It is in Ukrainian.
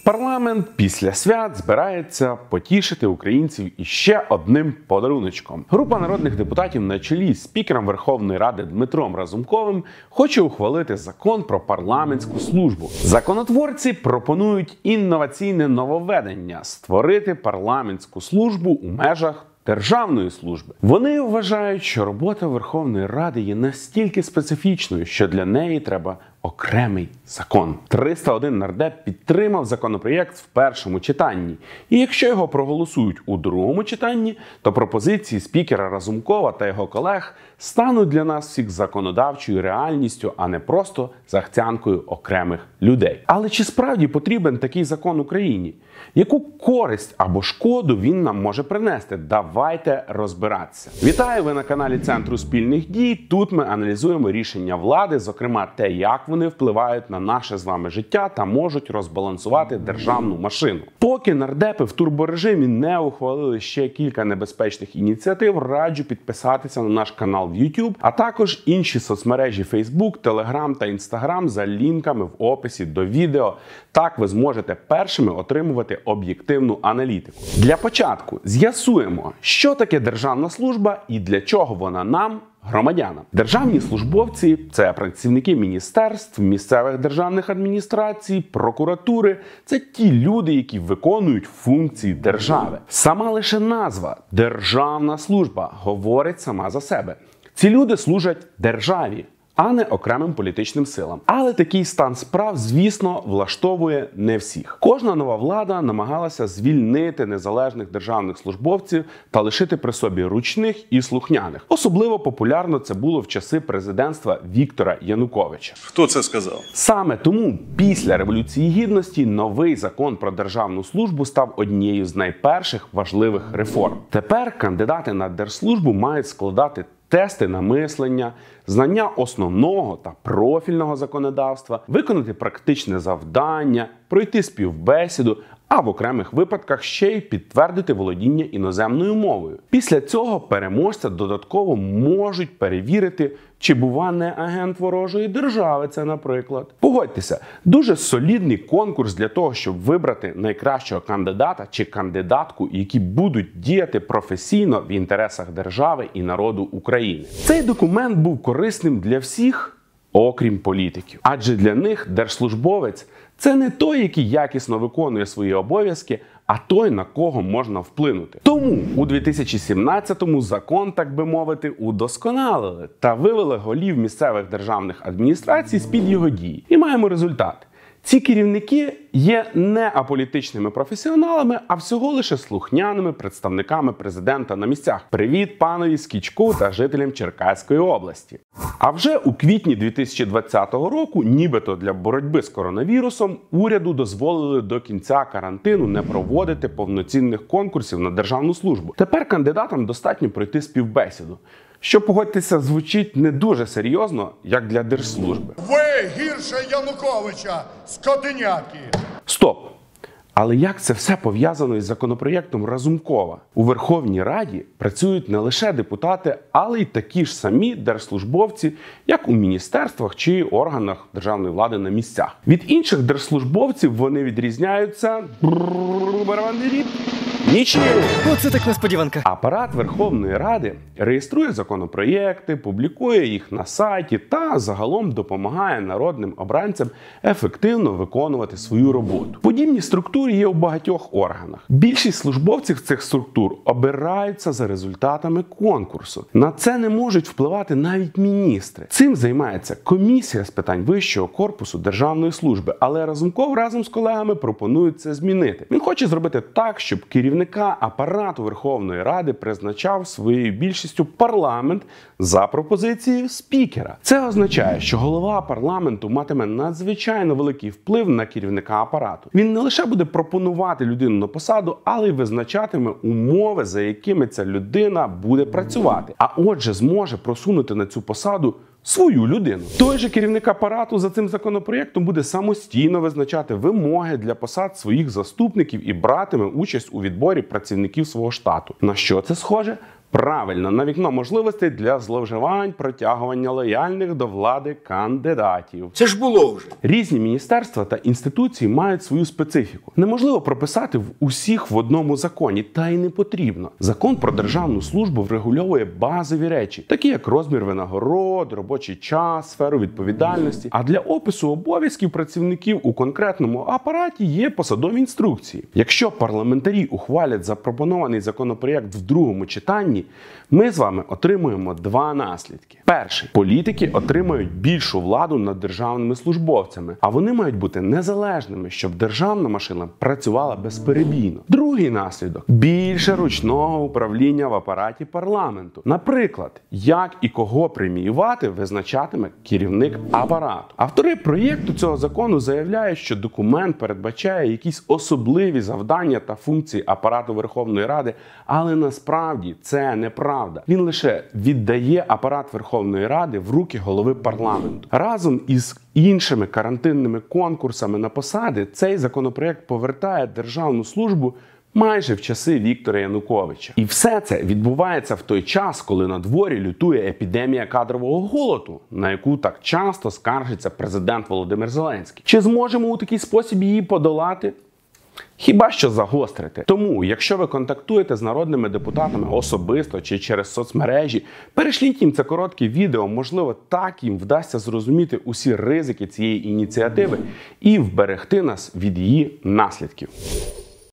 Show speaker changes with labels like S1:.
S1: Парламент після свят збирається потішити українців іще одним подаруночком. Група народних депутатів на чолі з спікером Верховної Ради Дмитром Разумковим хоче ухвалити закон про парламентську службу. Законотворці пропонують інноваційне нововведення – створити парламентську службу у межах державної служби. Вони вважають, що робота Верховної Ради є настільки специфічною, що для неї треба окремий закон. 301 нардеп підтримав законопроєкт в першому читанні. І якщо його проголосують у другому читанні, то пропозиції спікера Разумкова та його колег стануть для нас всіх законодавчою реальністю, а не просто захцянкою окремих людей. Але чи справді потрібен такий закон Україні? Яку користь або шкоду він нам може принести? Давайте розбиратися. Вітаю, ви на каналі Центру спільних дій. Тут ми аналізуємо рішення влади, зокрема те, як вони впливають на наше з вами життя та можуть розбалансувати державну машину. Поки нардепи в турборежимі не ухвалили ще кілька небезпечних ініціатив, раджу підписатися на наш канал в YouTube, а також інші соцмережі Facebook, Telegram та Instagram за лінками в описі до відео. Так ви зможете першими отримувати об'єктивну аналітику. Для початку з'ясуємо, що таке державна служба і для чого вона нам, громадянам. Державні службовці – це працівники міністерств, місцевих державних адміністрацій, прокуратури. Це ті люди, які виконують функції держави. Сама лише назва «державна служба» говорить сама за себе. Ці люди служать державі, а не окремим політичним силам. Але такий стан справ, звісно, влаштовує не всіх. Кожна нова влада намагалася звільнити незалежних державних службовців та лишити при собі ручних і слухняних. Особливо популярно це було в часи президентства Віктора Януковича.
S2: Хто це сказав?
S1: Саме тому після Революції Гідності новий закон про державну службу став однією з найперших важливих реформ. Тепер кандидати на держслужбу мають складати тести на мислення, знання основного та профільного законодавства, виконати практичне завдання, пройти співбесіду, а в окремих випадках ще й підтвердити володіння іноземною мовою. Після цього переможця додатково можуть перевірити, чи бува не агент ворожої держави це, наприклад. Погодьтеся, дуже солідний конкурс для того, щоб вибрати найкращого кандидата чи кандидатку, які будуть діяти професійно в інтересах держави і народу України. Цей документ був корисним для всіх, окрім політиків. Адже для них держслужбовець – це не той, який якісно виконує свої обов'язки, а той, на кого можна вплинути. Тому у 2017-му закон, так би мовити, удосконалили та вивели голів місцевих державних адміністрацій з-під його дії. І маємо результат. Ці керівники є не аполітичними професіоналами, а всього лише слухняними представниками президента на місцях. Привіт панові Скічку та жителям Черкаської області. А вже у квітні 2020 року, нібито для боротьби з коронавірусом, уряду дозволили до кінця карантину не проводити повноцінних конкурсів на державну службу. Тепер кандидатам достатньо пройти співбесіду. Що, погодьтеся, звучить не дуже серйозно, як для держслужби.
S3: Ви гірше Януковича, скотиняки!
S1: Стоп! Але як це все пов'язано із законопроєктом Разумкова? У Верховній Раді працюють не лише депутати, але й такі ж самі держслужбовці, як у міністерствах чи органах державної влади на місцях. Від інших держслужбовців вони відрізняються нічим.
S4: Оце так несподіванка.
S1: Апарат Верховної Ради реєструє законопроєкти, публікує їх на сайті та загалом допомагає народним обранцям ефективно виконувати свою роботу. Подібні структури є у багатьох органах. Більшість службовців цих структур обираються за результатами конкурсу. На це не можуть впливати навіть міністри. Цим займається комісія з питань вищого корпусу державної служби, але Разумков разом з колегами пропонують це змінити. Він хоче зробити так, щоб керівника апарату Верховної Ради призначав своєю більшістю парламент за пропозицією спікера. Це означає, що голова парламенту матиме надзвичайно великий вплив на керівника апарату. Він не лише буде пропонувати людину на посаду, але й визначатиме умови, за якими ця людина буде працювати. А отже, зможе просунути на цю посаду свою людину. Той же керівник апарату за цим законопроєктом буде самостійно визначати вимоги для посад своїх заступників і братиме участь у відборі працівників свого штату. На що це схоже? Правильно, на вікно можливостей для зловживань, протягування лояльних до влади кандидатів.
S2: Це ж було вже.
S1: Різні міністерства та інституції мають свою специфіку. Неможливо прописати в усіх в одному законі, та й не потрібно. Закон про державну службу врегульовує базові речі, такі як розмір винагород, робочий час, сферу відповідальності. А для опису обов'язків працівників у конкретному апараті є посадові інструкції. Якщо парламентарі ухвалять запропонований законопроєкт в другому читанні, ми з вами отримуємо два наслідки. Перший. Політики отримають більшу владу над державними службовцями, а вони мають бути незалежними, щоб державна машина працювала безперебійно. Другий наслідок. Більше ручного управління в апараті парламенту. Наприклад, як і кого преміювати визначатиме керівник апарату. Автори проєкту цього закону заявляють, що документ передбачає якісь особливі завдання та функції апарату Верховної Ради, але насправді це неправда. Він лише віддає апарат Верховної Ради в руки голови парламенту. Разом із іншими карантинними конкурсами на посади цей законопроект повертає державну службу майже в часи Віктора Януковича. І все це відбувається в той час, коли на дворі лютує епідемія кадрового голоду, на яку так часто скаржиться президент Володимир Зеленський. Чи зможемо у такий спосіб її подолати? Хіба що загострити. Тому, якщо ви контактуєте з народними депутатами особисто чи через соцмережі, перешліть їм це коротке відео, можливо, так їм вдасться зрозуміти усі ризики цієї ініціативи і вберегти нас від її наслідків.